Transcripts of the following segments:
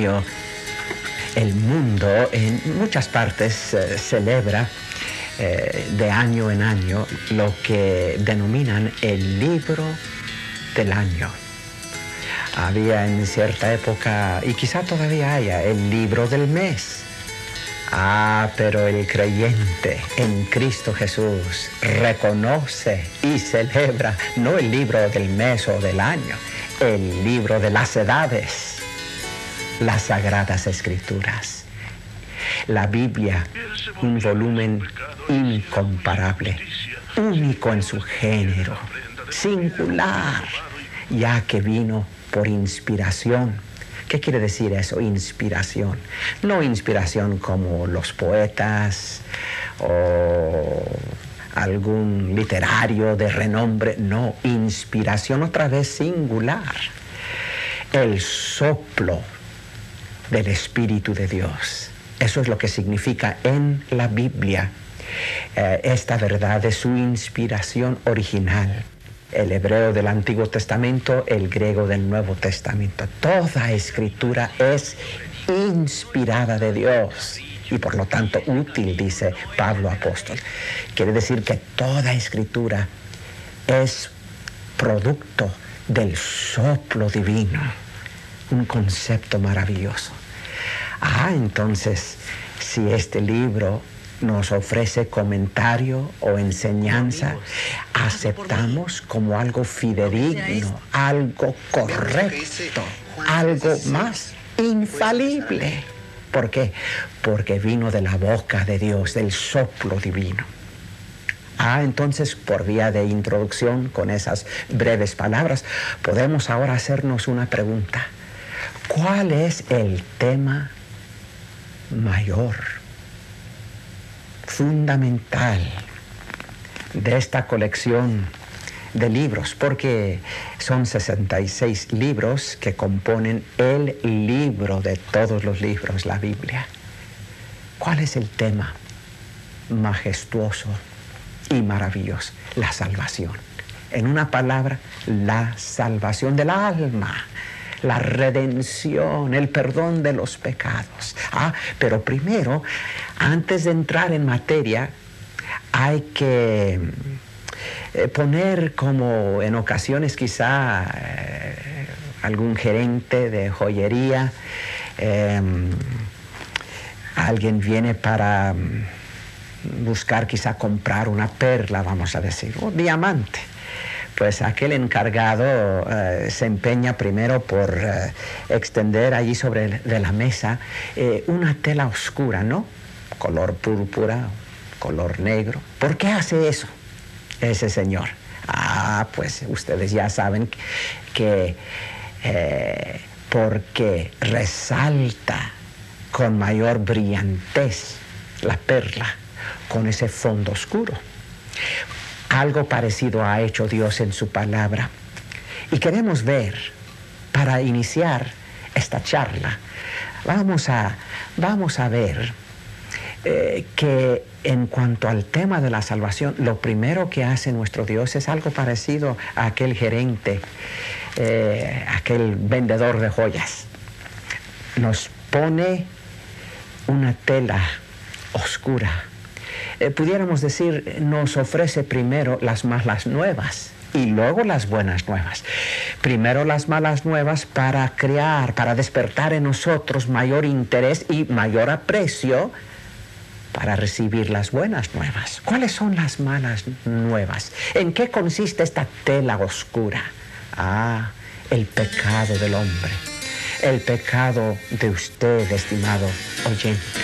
mío, el mundo en muchas partes celebra de año en año lo que denominan el libro del año. Había en cierta época, y quizá todavía haya, el libro del mes. Pero el creyente en Cristo Jesús reconoce y celebra no el libro del mes o del año, el libro de las edades, las Sagradas Escrituras. La Biblia, un volumen incomparable, único en su género, singular, ya que vino por inspiración. ¿Qué quiere decir eso? Inspiración. No inspiración como los poetas o algún literario de renombre. No, inspiración otra vez singular. El soplo del Espíritu de Dios. Eso es lo que significa en la Biblia esta verdad de su inspiración original. El hebreo del Antiguo Testamento, el griego del Nuevo Testamento. Toda escritura es inspirada de Dios y por lo tanto útil, dice Pablo apóstol. Quiere decir que toda escritura es producto del soplo divino. Un concepto maravilloso. Entonces, si este libro nos ofrece comentario o enseñanza, aceptamos como algo fidedigno, algo correcto, algo más infalible. ¿Por qué? Porque vino de la boca de Dios, del soplo divino. Entonces, por vía de introducción, con esas breves palabras, podemos ahora hacernos una pregunta. ¿Cuál es el tema mayor, fundamental de esta colección de libros? Porque son 66 libros que componen el libro de todos los libros, la Biblia. ¿Cuál es el tema majestuoso y maravilloso? La salvación. En una palabra, la salvación del alma. La redención, el perdón de los pecados. Pero primero, antes de entrar en materia, hay que poner como en ocasiones quizá algún gerente de joyería, alguien viene para buscar quizá comprar una perla, vamos a decir, un diamante. Pues aquel encargado se empeña primero por extender allí sobre de la mesa una tela oscura, ¿no? Color púrpura, color negro. ¿Por qué hace eso ese señor? Pues ustedes ya saben que porque resalta con mayor brillantez la perla con ese fondo oscuro. Algo parecido ha hecho Dios en su palabra. Y queremos ver, para iniciar esta charla, vamos a ver que en cuanto al tema de la salvación, lo primero que hace nuestro Dios es algo parecido a aquel gerente, aquel vendedor de joyas. Nos pone una tela oscura. Pudiéramos decir, nos ofrece primero las malas nuevas y luego las buenas nuevas. Primero las malas nuevas para crear, para despertar en nosotros mayor interés y mayor aprecio para recibir las buenas nuevas. ¿Cuáles son las malas nuevas? ¿En qué consiste esta tela oscura? El pecado del hombre, el pecado de usted, estimado oyente.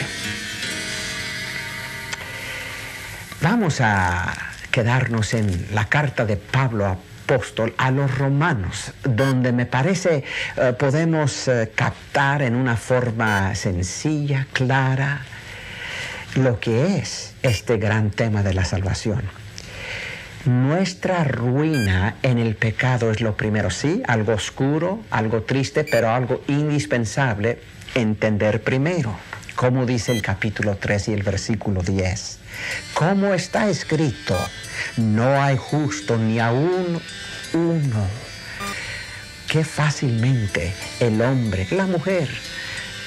Vamos a quedarnos en la carta de Pablo apóstol a los romanos, donde me parece podemos captar en una forma sencilla, clara, lo que es este gran tema de la salvación. Nuestra ruina en el pecado es lo primero, sí, algo oscuro, algo triste, pero algo indispensable entender primero. Como dice el capítulo 3 y el versículo 10. Como está escrito, no hay justo ni aún uno. Qué fácilmente el hombre, la mujer,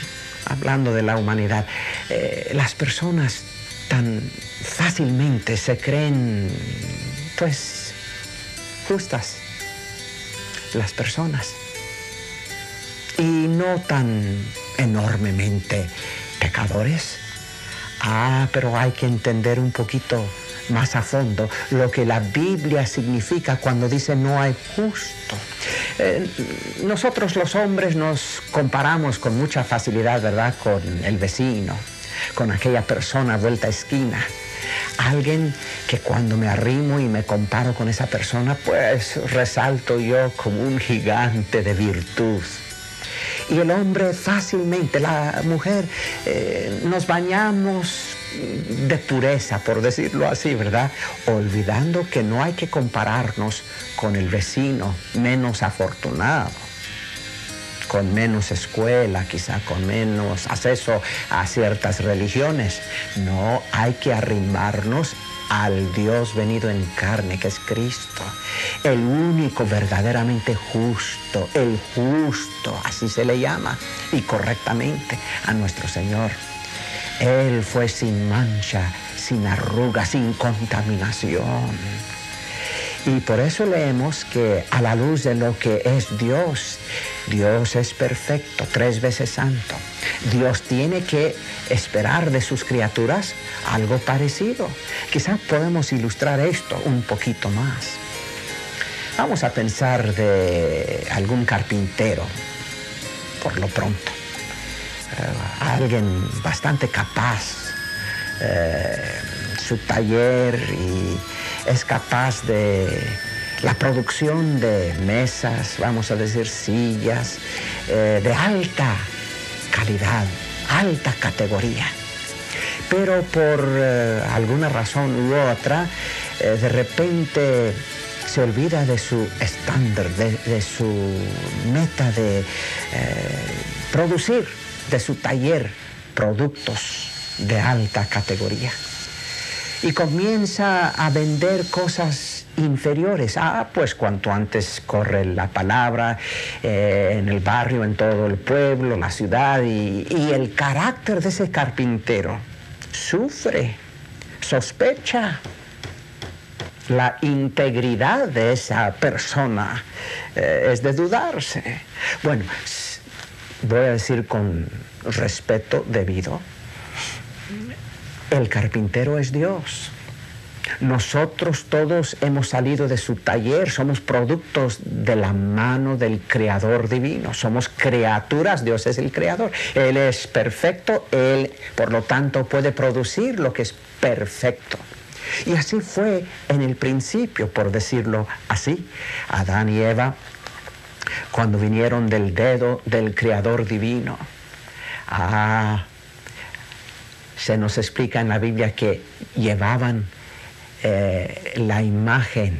hablando de la humanidad, las personas tan fácilmente se creen, pues, justas, las personas, y no tan enormemente pecadores. Pero hay que entender un poquito más a fondo lo que la Biblia significa cuando dice no hay justo. Nosotros los hombres nos comparamos con mucha facilidad, ¿verdad?, con el vecino, con aquella persona vuelta a esquina. Alguien que cuando me arrimo y me comparo con esa persona, pues resalto yo como un gigante de virtud. Y el hombre fácilmente, la mujer, nos bañamos de pureza, por decirlo así, ¿verdad? Olvidando que no hay que compararnos con el vecino menos afortunado, con menos escuela, quizá con menos acceso a ciertas religiones. No, hay que arrimarnos al Dios venido en carne, que es Cristo, el único verdaderamente justo, el justo, así se le llama, y correctamente a nuestro Señor. Él fue sin mancha, sin arruga, sin contaminación. Y por eso leemos que a la luz de lo que es Dios, Dios es perfecto, 3 veces santo. Dios tiene que esperar de sus criaturas algo parecido. Quizás podemos ilustrar esto un poquito más. Vamos a pensar de algún carpintero, por lo pronto. Alguien bastante capaz, su taller, y es capaz de la producción de mesas, vamos a decir sillas, de alta calidad, alta categoría. Pero por alguna razón u otra, de repente se olvida de su estándar, de su meta de producir de su taller productos de alta categoría. Y comienza a vender cosas inferiores. Pues cuanto antes corre la palabra en el barrio, en todo el pueblo, la ciudad, y el carácter de ese carpintero sufre, sospecha. La integridad de esa persona es de dudarse. Bueno, voy a decir con respeto debido, el carpintero es Dios. Nosotros todos hemos salido de su taller, somos productos de la mano del Creador divino, somos criaturas, Dios es el Creador. Él es perfecto, Él, por lo tanto, puede producir lo que es perfecto. Y así fue en el principio, por decirlo así. Adán y Eva, cuando vinieron del dedo del Creador divino, se nos explica en la Biblia que llevaban la imagen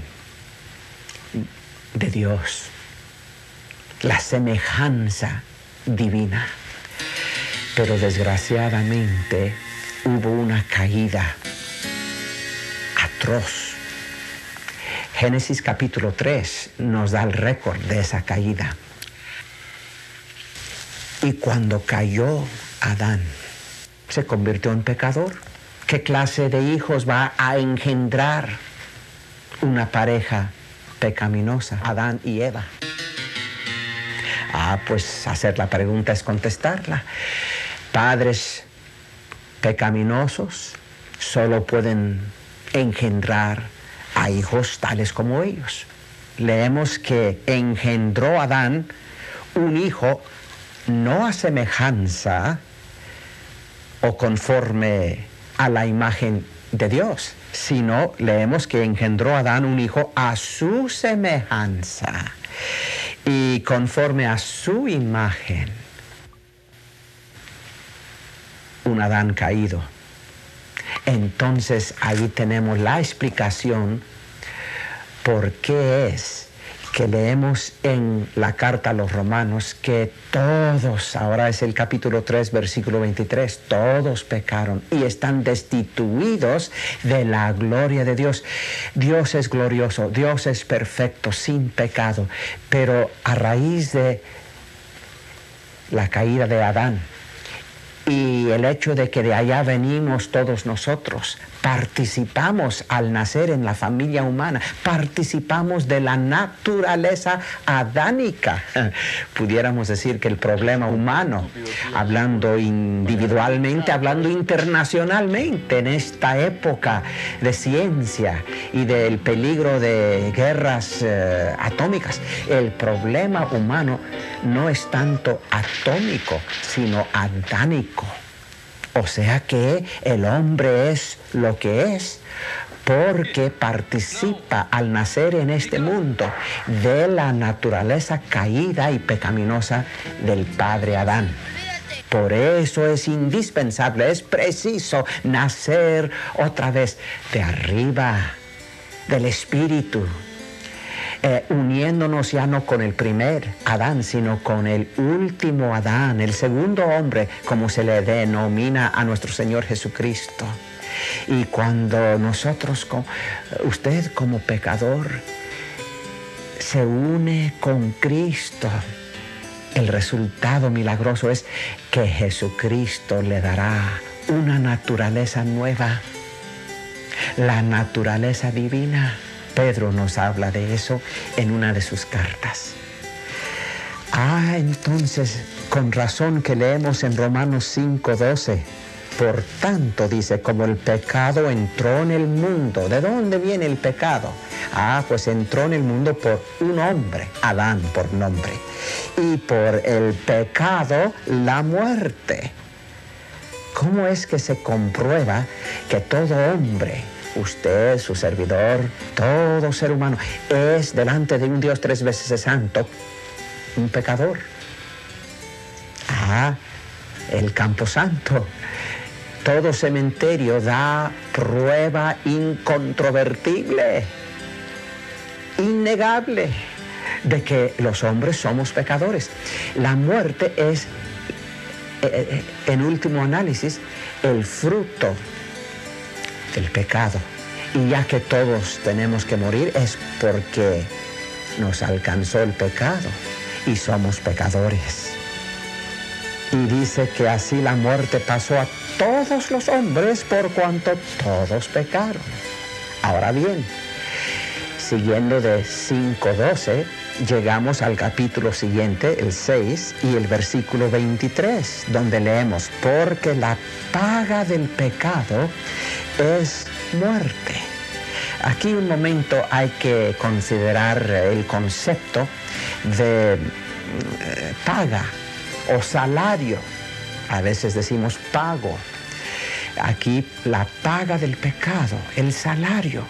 de Dios, la semejanza divina. Pero desgraciadamente hubo una caída atroz. Génesis capítulo 3 nos da el récord de esa caída. Y cuando cayó Adán, se convirtió en pecador. ¿Qué clase de hijos va a engendrar una pareja pecaminosa? Adán y Eva. Pues hacer la pregunta es contestarla. Padres pecaminosos solo pueden engendrar a hijos tales como ellos. Leemos que engendró Adán un hijo no a semejanza o conforme a la imagen de Dios, sino leemos que engendró Adán un hijo a su semejanza y conforme a su imagen. Un Adán caído. Entonces ahí tenemos la explicación por qué es que leemos en la carta a los Romanos que todos, ahora es el capítulo 3, versículo 23, todos pecaron y están destituidos de la gloria de Dios. Dios es glorioso, Dios es perfecto, sin pecado, pero a raíz de la caída de Adán Y el hecho de que de allá venimos todos nosotros, participamos al nacer en la familia humana, participamos de la naturaleza adánica. Pudiéramos decir que el problema humano, hablando individualmente, hablando internacionalmente, en esta época de ciencia y del peligro de guerras atómicas, el problema humano no es tanto atómico, sino adánico. O sea que el hombre es lo que es porque participa al nacer en este mundo de la naturaleza caída y pecaminosa del padre Adán. Por eso es indispensable, es preciso nacer otra vez de arriba, del Espíritu. Uniéndonos ya no con el primer Adán, sino con el último Adán, el segundo hombre, como se le denomina a nuestro Señor Jesucristo. Y cuando nosotros, usted como pecador, se une con Cristo, el resultado milagroso es que Jesucristo le dará una naturaleza nueva, la naturaleza divina. Pedro nos habla de eso en una de sus cartas. Entonces, con razón que leemos en Romanos 5:12, por tanto, dice, como el pecado entró en el mundo. ¿De dónde viene el pecado? Pues entró en el mundo por un hombre, Adán por nombre. Y por el pecado, la muerte. ¿Cómo es que se comprueba que todo hombre, usted, su servidor, todo ser humano, es delante de un Dios 3 veces santo, un pecador? El camposanto. Todo cementerio da prueba incontrovertible, innegable, de que los hombres somos pecadores. La muerte es, en último análisis, el fruto del pecado. Y ya que todos tenemos que morir es porque nos alcanzó el pecado y somos pecadores. Y dice que así la muerte pasó a todos los hombres por cuanto todos pecaron. Ahora bien, siguiendo de 5:12, llegamos al capítulo siguiente, el 6, y el versículo 23, donde leemos, porque la paga del pecado es muerte. Aquí un momento hay que considerar el concepto de paga o salario. A veces decimos pago. Aquí la paga del pecado, el salario.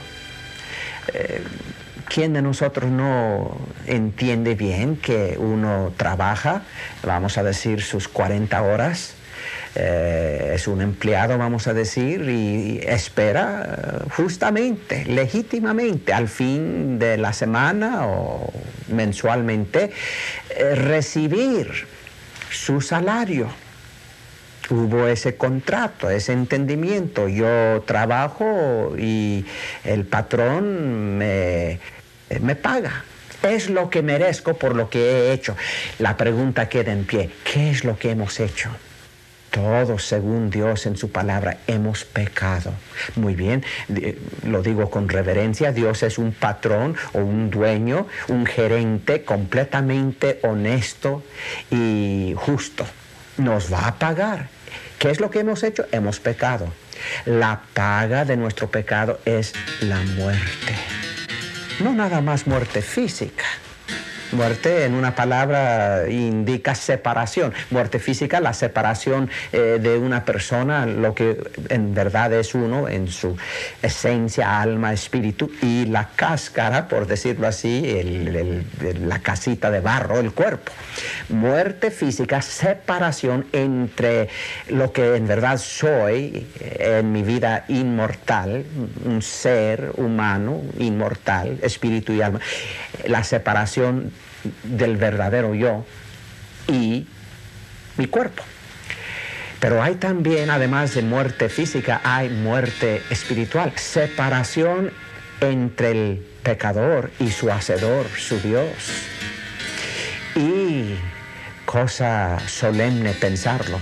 ¿Quién de nosotros no entiende bien que uno trabaja, vamos a decir, sus 40 horas? Es un empleado, vamos a decir, y espera justamente, legítimamente, al fin de la semana o mensualmente, recibir su salario. Hubo ese contrato, ese entendimiento. Yo trabajo y el patrón me paga. Es lo que merezco por lo que he hecho. La pregunta queda en pie. ¿Qué es lo que hemos hecho? Todos, según Dios en su palabra, hemos pecado. Muy bien, lo digo con reverencia, Dios es un patrón o un dueño, un gerente completamente honesto y justo. Nos va a pagar. ¿Qué es lo que hemos hecho? Hemos pecado. La paga de nuestro pecado es la muerte. No nada más muerte física. Muerte, en una palabra, indica separación. Muerte física, la separación de una persona, lo que en verdad es uno, en su esencia, alma, espíritu, y la cáscara, por decirlo así, la casita de barro, el cuerpo. Muerte física, separación entre lo que en verdad soy en mi vida inmortal, un ser humano, inmortal, espíritu y alma. La separación del verdadero yo y mi cuerpo. Pero hay también, además de muerte física, hay muerte espiritual, separación entre el pecador y su hacedor, su Dios. Y cosa solemne pensarlo,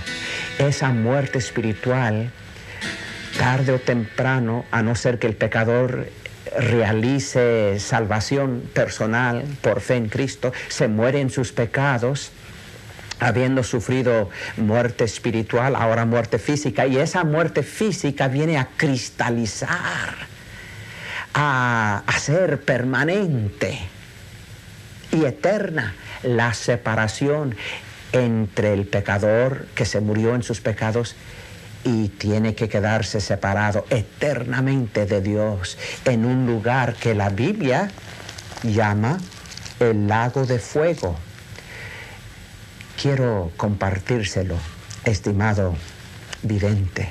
esa muerte espiritual, tarde o temprano, a no ser que el pecador realice salvación personal por fe en Cristo, se muere en sus pecados, habiendo sufrido muerte espiritual, ahora muerte física, y esa muerte física viene a cristalizar, a ser permanente y eterna la separación entre el pecador que se murió en sus pecados y tiene que quedarse separado eternamente de Dios en un lugar que la Biblia llama el lago de fuego. Quiero compartírselo, estimado vidente.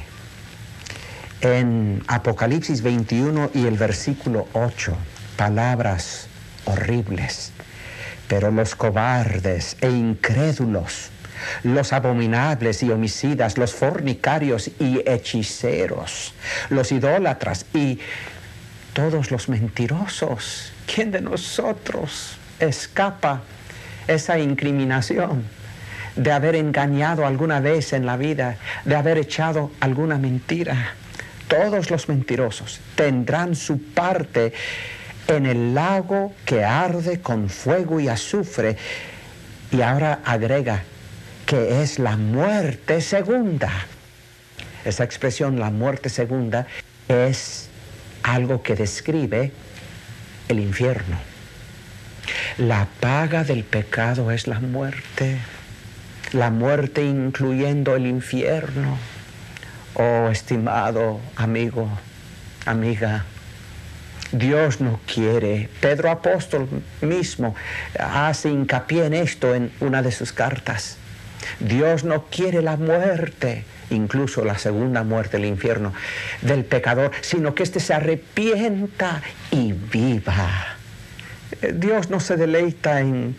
En Apocalipsis 21 y el versículo 8, palabras horribles. Pero los cobardes e incrédulos, los abominables y homicidas, los fornicarios y hechiceros, los idólatras y todos los mentirosos. ¿Quién de nosotros escapa esa incriminación de haber engañado alguna vez en la vida, de haber echado alguna mentira? Todos los mentirosos tendrán su parte en el lago que arde con fuego y azufre. Y ahora agrega que es la muerte segunda. Esa expresión, la muerte segunda, es algo que describe el infierno. La paga del pecado es la muerte incluyendo el infierno. Oh, estimado amigo, amiga, Dios no quiere. Pedro apóstol mismo hace hincapié en esto en una de sus cartas. Dios no quiere la muerte, incluso la segunda muerte, el infierno, del pecador, sino que éste se arrepienta y viva. Dios no se deleita en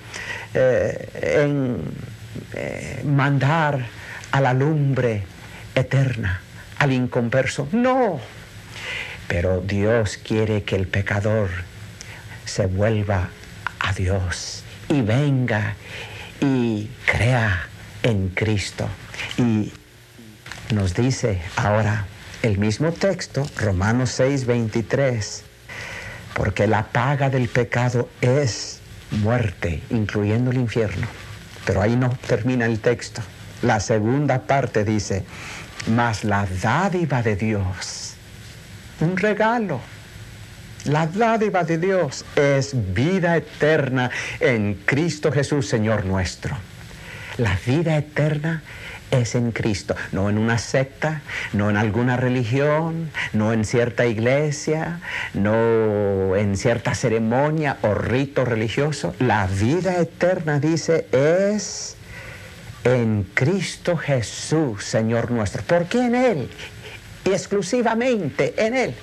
mandar a la lumbre eterna, al inconverso. No. Pero Dios quiere que el pecador se vuelva a Dios y venga y crea en Cristo. Y nos dice ahora el mismo texto, Romanos 6:23, porque la paga del pecado es muerte, incluyendo el infierno. Pero ahí no termina el texto. La segunda parte dice, mas la dádiva de Dios, un regalo, la dádiva de Dios es vida eterna en Cristo Jesús, Señor nuestro. La vida eterna es en Cristo, no en una secta, no en alguna religión, no en cierta iglesia, no en cierta ceremonia o rito religioso. La vida eterna, dice, es en Cristo Jesús, Señor nuestro. ¿Por qué en Él? Y exclusivamente en Él.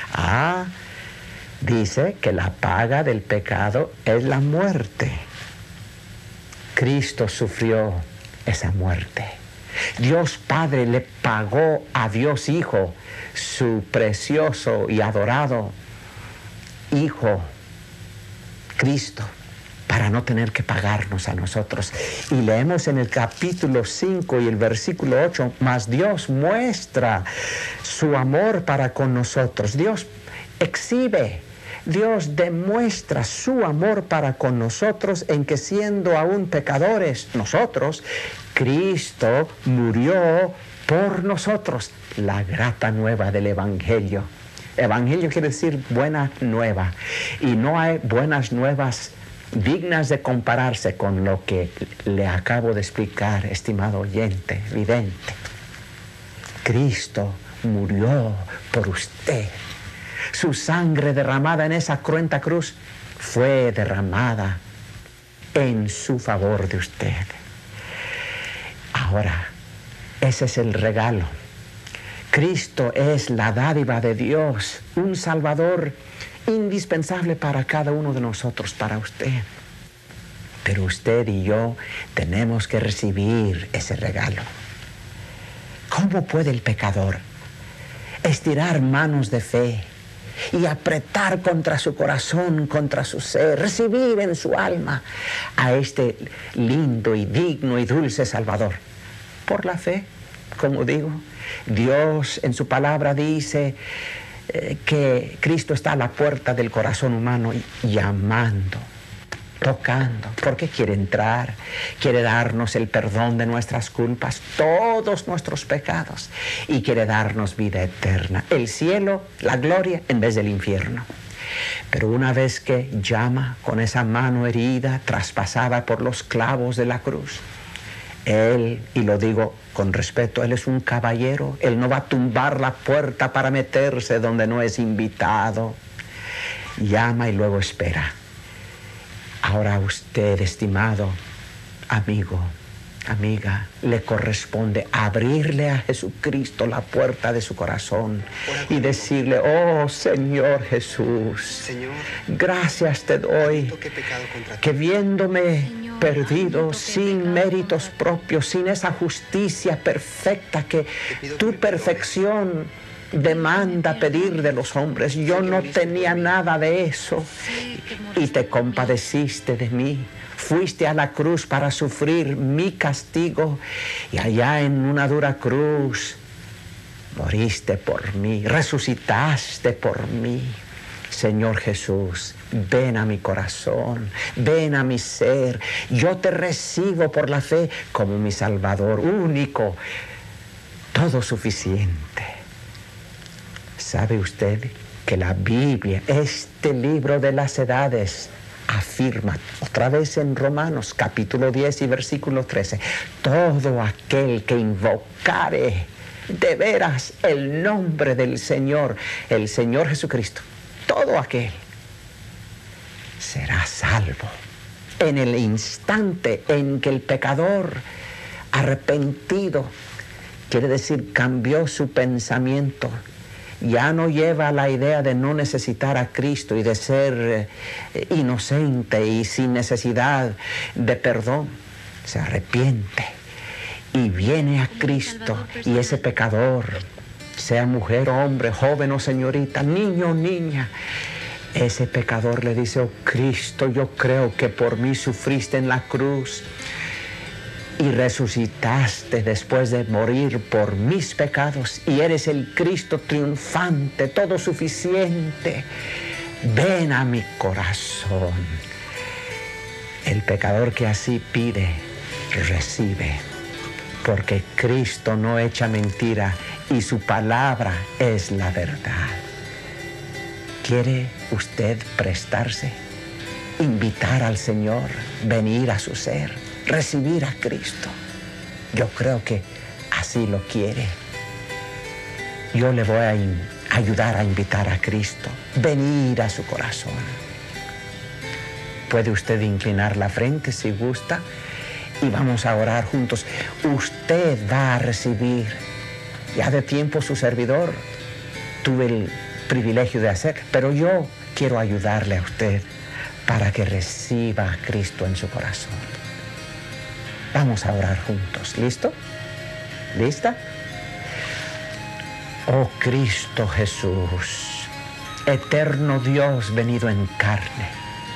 Dice que la paga del pecado es la muerte. Cristo sufrió esa muerte. Dios Padre le pagó a Dios Hijo, su precioso y adorado Hijo, Cristo, para no tener que pagarnos a nosotros. Y leemos en el capítulo 5 y el versículo 8, mas Dios muestra su amor para con nosotros. Dios exhibe, Dios demuestra su amor para con nosotros en que siendo aún pecadores nosotros, Cristo murió por nosotros. La grata nueva del Evangelio. Evangelio quiere decir buena nueva. Y no hay buenas nuevas dignas de compararse con lo que le acabo de explicar, estimado oyente, vidente. Cristo murió por usted. Su sangre derramada en esa cruenta cruz fue derramada en su favor de usted. Ahora, ese es el regalo. Cristo es la dádiva de Dios, un Salvador indispensable para cada uno de nosotros, para usted. Pero usted y yo tenemos que recibir ese regalo. ¿Cómo puede el pecador estirar manos de fe y apretar contra su corazón, contra su ser, recibir en su alma a este lindo y digno y dulce Salvador? Por la fe, como digo. Dios en su palabra dice que Cristo está a la puerta del corazón humano llamando, tocando, porque quiere entrar, quiere darnos el perdón de nuestras culpas, todos nuestros pecados, y quiere darnos vida eterna, el cielo, la gloria en vez del infierno. Pero una vez que llama con esa mano herida, traspasada por los clavos de la cruz, Él, y lo digo con respeto, Él es un caballero. Él no va a tumbar la puerta para meterse donde no es invitado. Llama y luego espera. Ahora a usted, estimado amigo, amiga, le corresponde abrirle a Jesucristo la puerta de su corazón y decirle: oh Señor Jesús, Señor, gracias te doy que viéndome perdido, sin méritos propios, sin esa justicia perfecta que tu perfección demanda pedir de los hombres, yo no tenía nada de eso, y te compadeciste de mí. Fuiste a la cruz para sufrir mi castigo, y allá en una dura cruz moriste por mí, resucitaste por mí. Señor Jesús, ven a mi corazón, ven a mi ser. Yo te recibo por la fe como mi Salvador único, todo suficiente. ¿Sabe usted que la Biblia, este libro de las edades, afirma otra vez en Romanos capítulo 10 y versículo 13, todo aquel que invocare de veras el nombre del Señor, el Señor Jesucristo, todo aquel será salvo? En el instante en que el pecador arrepentido, quiere decir cambió su pensamiento, ya no lleva la idea de no necesitar a Cristo y de ser inocente y sin necesidad de perdón, se arrepiente y viene a Cristo, y ese pecador, sea mujer o hombre, joven o señorita, niño o niña, ese pecador le dice: oh Cristo, yo creo que por mí sufriste en la cruz y resucitaste después de morir por mis pecados, y eres el Cristo triunfante, todo suficiente. Ven a mi corazón. El pecador que así pide, recibe, porque Cristo no echa mentira y su palabra es la verdad. ¿Quiere usted prestarse? Invitar al Señor, venir a su ser, recibir a Cristo. Yo creo que así lo quiere. Yo le voy a ayudar a invitar a Cristo, venir a su corazón. Puede usted inclinar la frente si gusta, y vamos a orar juntos. Usted va a recibir. Ya de tiempo su servidor tuve el privilegio de hacer, pero yo quiero ayudarle a usted para que reciba a Cristo en su corazón. Vamos a orar juntos. ¿Listo? ¿Lista? Oh Cristo Jesús, eterno Dios venido en carne,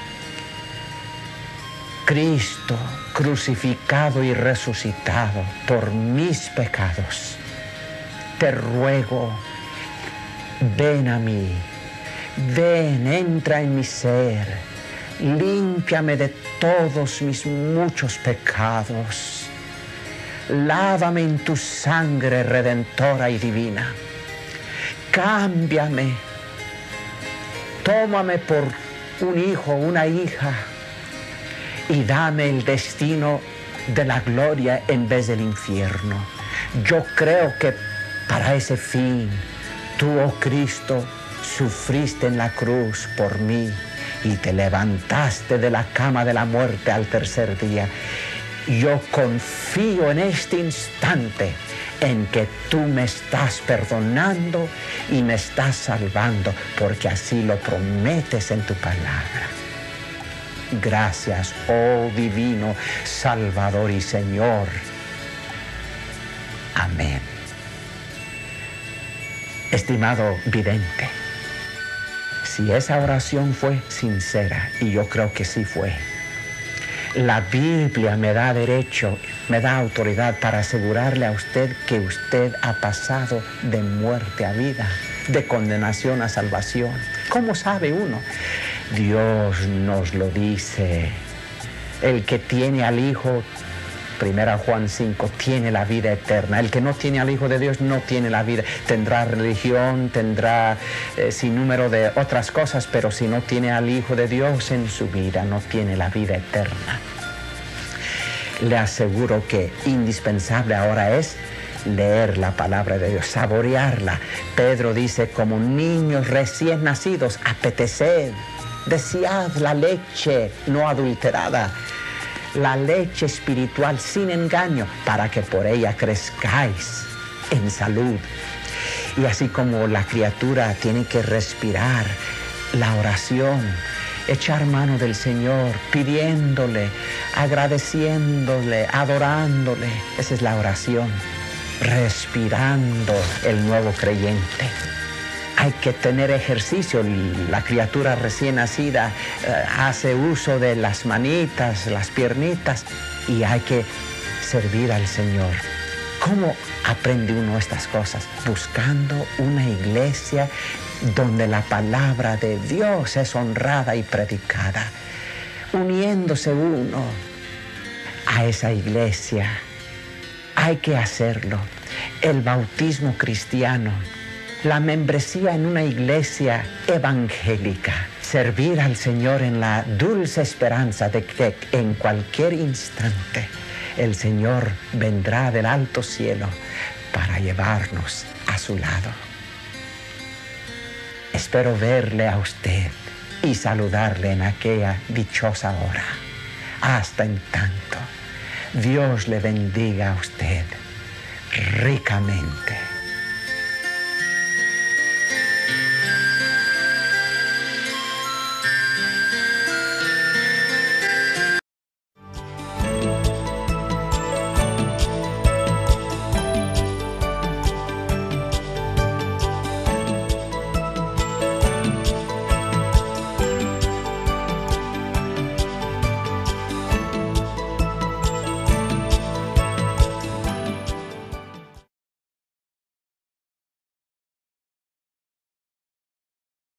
Cristo crucificado y resucitado por mis pecados, te ruego, ven a mí, ven, entra en mi ser, límpiame de todos mis muchos pecados, lávame en tu sangre redentora y divina, cámbiame, tómame por un hijo, una hija, y dame el destino de la gloria en vez del infierno. Yo creo que para ese fin, tú, oh Cristo, sufriste en la cruz por mí y te levantaste de la cama de la muerte al tercer día. Yo confío en este instante en que tú me estás perdonando y me estás salvando, porque así lo prometes en tu palabra. Gracias, oh divino Salvador y Señor. Amén. Estimado vidente, si esa oración fue sincera, y yo creo que sí fue, La Biblia me da derecho, me da autoridad para asegurarle a usted que usted ha pasado de muerte a vida, de condenación a salvación. ¿Cómo sabe uno? Dios nos lo dice. El que tiene al Hijo, 1 Juan 5, tiene la vida eterna. El que no tiene al Hijo de Dios no tiene la vida. Tendrá religión, tendrá sin número de otras cosas, pero si no tiene al Hijo de Dios en su vida, no tiene la vida eterna. Le aseguro que indispensable ahora es leer la palabra de Dios, saborearla. Pedro dice, como niños recién nacidos, apeteced, desead la leche no adulterada, la leche espiritual sin engaño, para que por ella crezcáis en salud. Y así como la criatura tiene que respirar la oración, echar mano del Señor, pidiéndole, agradeciéndole, adorándole, esa es la oración, respirando el nuevo creyente. Hay que tener ejercicio. La criatura recién nacida hace uso de las manitas, las piernitas, y hay que servir al Señor. ¿Cómo aprende uno estas cosas? Buscando una iglesia donde la palabra de Dios es honrada y predicada, uniéndose uno a esa iglesia. Hay que hacerlo. El bautismo cristiano, la membresía en una iglesia evangélica, servir al Señor en la dulce esperanza de que en cualquier instante el Señor vendrá del alto cielo para llevarnos a su lado. Espero verle a usted y saludarle en aquella dichosa hora. Hasta en tanto, Dios le bendiga a usted ricamente.